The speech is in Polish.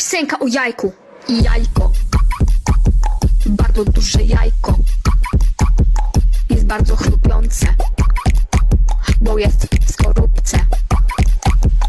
Piosenka o jajku. Jajko, bardzo duże jajko, jest bardzo chrupiące, bo jest w skorupce.